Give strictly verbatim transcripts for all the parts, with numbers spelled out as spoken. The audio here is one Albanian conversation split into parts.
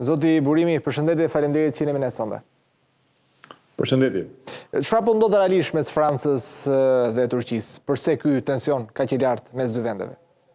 Zoti Burimi, përshëndetje, faleminderit që jeni me ne sonde. Përshëndetje. Çfarë po ndodh realisht mes Francës dhe Turqisë? Përse ky tension kaq i lartë mes dy vendeve?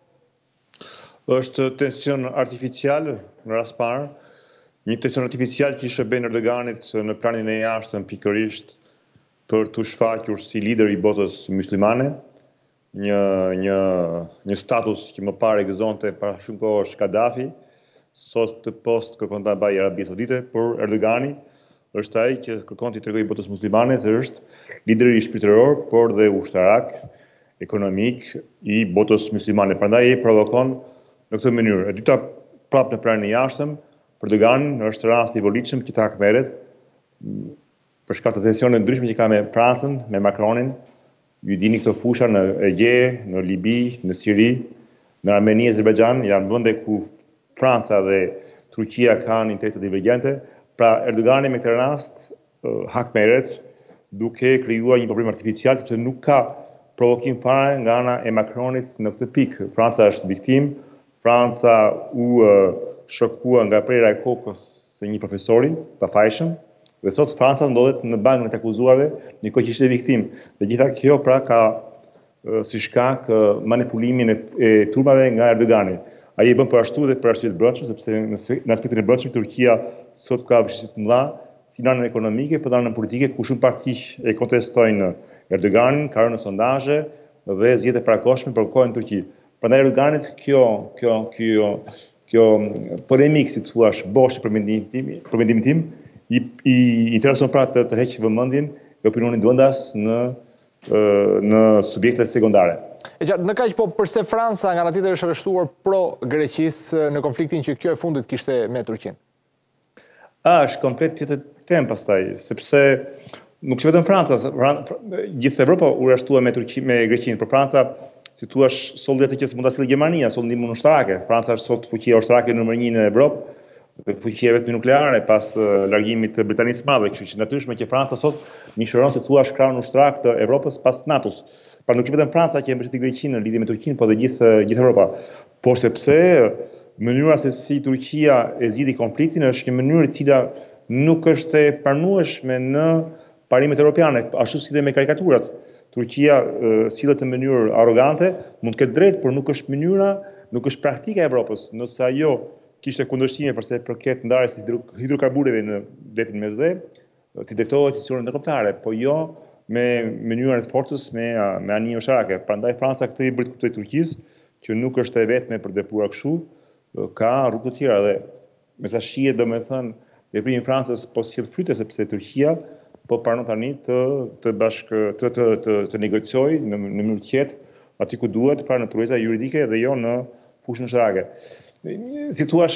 Është tension artificial në rast parë, një tension artificial që i shërben Erdoganit në planin e jashtëm pikërisht për të shfaqur si lider i botës muslimane, një një një status që më parë gëzonte para shumë kohësh Kadhafi, sot të post kërkon ta bajë Arabia Saudite, por Erdogani është ai që kërkon t'i tregojë botës muslimane se është lideri shpirtëror, por dhe ushtarak, ekonomik i botës muslimane. Prandaj ai provokon në këtë mënyrë. E dyta, prapë në planin e jashtëm, Erdogan është rast i volitshëm që ta merret për shkak të tensioneve ndryshme që ka me Francën, me Macronin. Ju dini këto fusha në Egje, në Libi, në Siri, në Armeni, Azerbajxhan, janë vende ku Franca dhe Turqia kanë interese divergjente. Pra Erdogani me këtë rast uh, hak merret duke krijuar një problem artificial sepse nuk ka provokim fare nga ana e Macronit në këtë pikë. Franca është viktim, Franca u uh, shokua nga prera e kokës së një profesori të fajshëm, dhe sot Franca ndodhet në bankën e të akuzuarve, një kohë që ishte viktim. Dhe gjitha kjo pra ka uh, si shkak uh, manipulimin e, e turmave nga Erdogani. Ai e bën për ashtu dhe për arsye të brendshme, sepse në aspektin e brendshëm Turqia sot ka vështirësi të mëdha si në anën ekonomike, por edhe në anën politike, ku shumë parti e kontestojnë Erdoganin, ka rënë në sondazhe dhe zgjedhje parakoshme bllokohen në Turqi. Prandaj Erdoganit kjo kjo kjo kjo polemik, si thua, bosh për mendimin tim, për mendimin tim, i, i intereson pra të tërheqë vëmendjen e opinionit vendas në në subjekte sekondare. E qartë, në kaq, po përse Franca nga ana tjetër është arrestuar pro Greqisë në konfliktin që kjo e fundit kishte me Turqinë? A, është komplet tjetër temë pastaj, sepse nuk është vetëm Franca, gjithë Evropa u arrestua me Turqinë, me Greqinë, por Franca, si thua, solli atë që mund ta sillte Gjermania, solli ndihmën ushtarake. Franca është sot fuqia ushtarake numër një në Evropë, dhe fuqia vetëm nukleare pas uh, largimit të Britanisë së Madhe, kështu që natyrshme që Franca sot mishëron se thua krahun ushtarak të Evropës pas NATO-s. Pra nuk është vetëm Franca që e mbështeti Greqinë në lidhje me Turqinë, por dhe gjithë gjithë Evropa. Por sepse mënyra se si Turqia e zgjidhi konfliktin është një mënyrë e cila nuk është e pranueshme në parimet europiane, ashtu si dhe me karikaturat. Turqia uh, sillet në mënyrë arrogante, mund të ketë drejt, por nuk është mënyra, nuk është praktika e Evropës. Nëse ajo kishte kundërshtime përse përket ndarjes së hidrokarbureve në detin Mesdhe, të drejtohet historinë ndërkombëtare, po jo me mënyrën e forcës me me anije ushtarake. Prandaj Franca këtë i bëri kuptoj Turqisë që nuk është e vetme për të vepruar kështu, ka rrugë të tjera dhe me sa shihet domethënë veprimi i Francës po sjell fryte sepse Turqia po pranon tani të të bashk të të të, të negociojë në në mënyrë të qetë aty ku duhet, pra në tureza juridike dhe jo në fushën ushtarake. Si thua,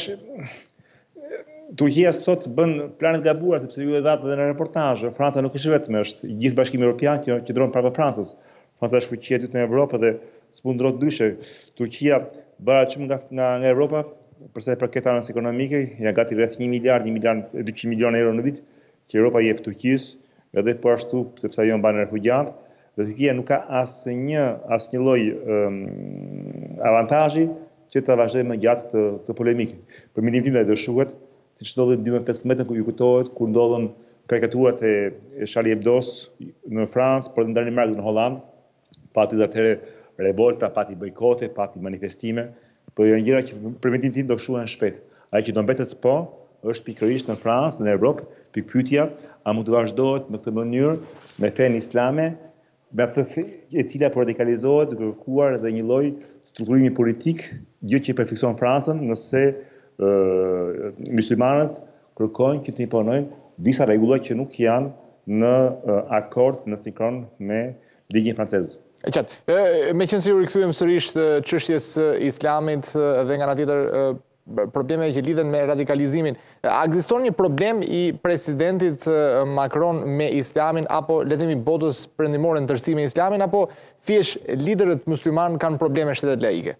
Turqia sot bën planet gabuara sepse ju e dhatë edhe në reportazhe. Franca nuk është vetëm, është gjithë Bashkimi Evropian që qëndron para Francës. Franca është fuqia e dytë në Evropë dhe s'mund ndrohet ndryshe. Turqia bëra shumë nga nga, nga Evropa, përsa i përket anës ekonomike, janë gati rreth një miliard, një miliard e dyqind milionë euro në vit që Europa i jep Turqisë, edhe po ashtu sepse ajo mban refugjant, dhe Turqia nuk ka asnjë asnjë lloj um, avantazhi që të vazhdojë më gjatë të, të polemikë. Për mendimin tim do shuhet, siç ndodhi në dy mijë e pesëmbëdhjetë ku ju kujtohet kur ndodhen karikaturat e, e Charlie Hebdo's në Francë, por në Danimark dhe në Holland, pati atëherë revolta, pati bojkote, pati manifestime, por janë gjëra që për mendimin tim do shuhen shpejt. Ai që do mbetet po është pikërisht në Francë, në Evropë, pikë pyetja, a mund të vazhdohet në këtë mënyrë me fenë islame, me atë fe e cila po radikalizohet, duke kërkuar edhe një lloj strukturimi politik, gjë që përfikson Francën nëse uh, muslimanët kërkojnë që të imponojnë disa rregulla që nuk janë në uh, akord, në sinkron me ligjin francez. E qatë, me qenë si u rikthyem sërish të çështjes islamit dhe nga ana tjetër probleme që lidhen me radikalizimin. A ekziston një problem i presidentit Macron me islamin, apo le të themi botës perëndimore në tërësi me islamin, apo thjesht liderët musliman kanë probleme shtetet laike?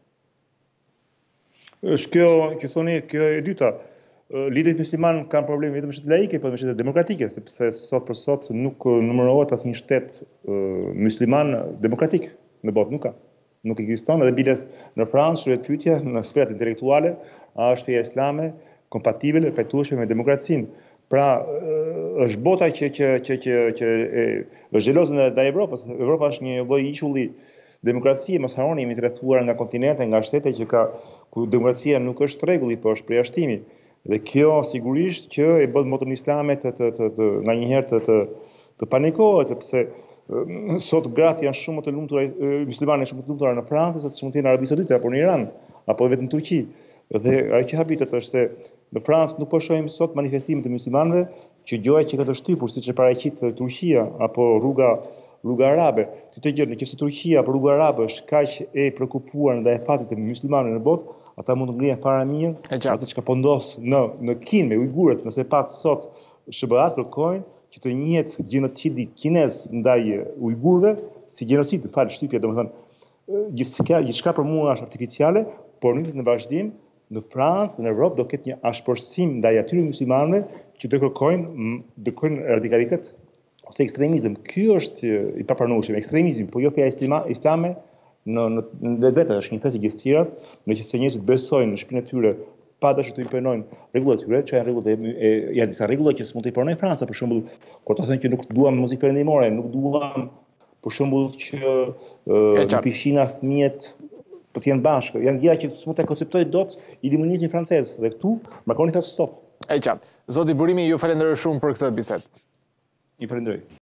Është kjo, që thoni, kjo e dyta. Liderët musliman kanë probleme vetëm me shtetet laike, por me shtetet demokratike, sepse sot për sot nuk numërohet asnjë shtet uh, musliman demokratik në botë, nuk ka. Nuk ekziston, edhe biles në Francë, shuhet pyetja në sferat intelektuale, a është feja islame kompatibile, pajtueshme me demokracinë. Pra, është bota që, që, që, që, që e, është xhelozë ndaj Evropës. Evropa është një lloj ishulli demokracie, mos harroni, jemi të rrethuar nga kontinente, nga shtete që ka ku demokracia nuk është rregulli, por është përjashtimi. Dhe kjo sigurisht që e bën motën islame të, të, të, të nga një herë të, të, të panikohet, sepse sot gratë janë shumë të lumtura, muslimanë shumë të lumtura në Francë, sa të shumë të në Arabi Saudite apo në Iran, apo vetëm në Turqi. Dhe ajo që habitet është se në Francë nuk po shohim sot manifestimet e muslimanëve që gjoja që ka të shtypur, siç e paraqit Turqia apo rruga rruga arabe. Ti të gjë, nëse Turqia apo rruga arabe është kaq e shqetësuar ndaj fatit të muslimanëve në botë, ata mund të ngrihen para mirë atë çka po ndodh në në Kinë me ujgurët, nëse pat sot S B A kërkojnë që të njihet gjenocidi kinez ndaj ujgurëve si gjenocid, fal shtypje, domethënë gjithçka gjithçka për mua është artificiale, por në vazhdim në Francë, në Europë do ketë një ashpërsim ndaj atyre muslimanëve që do kërkojnë do kërkojnë radikalitet ose ekstremizëm. Ky është i papranueshëm, ekstremizmi, po jo feja islame në në vetë është një fesë gjithë tjerat, nëse njerëzit besojnë në shpinën e tyre pa dashur të imponojnë rregullat e tyre, që janë rregullat e janë disa rregulla që s'mund të imponojnë Franca, për shembull, kur ta thënë që nuk duam muzikë perëndimore, nuk duam për shembull që në pishina fëmijët po të jenë bashkë, janë gjëra që s'mund të konceptojë dot i komunizmi francez, dhe këtu Macroni thotë stop. E qartë. Zoti Burimi, ju falenderoj shumë për këtë bisedë. Ju falenderoj.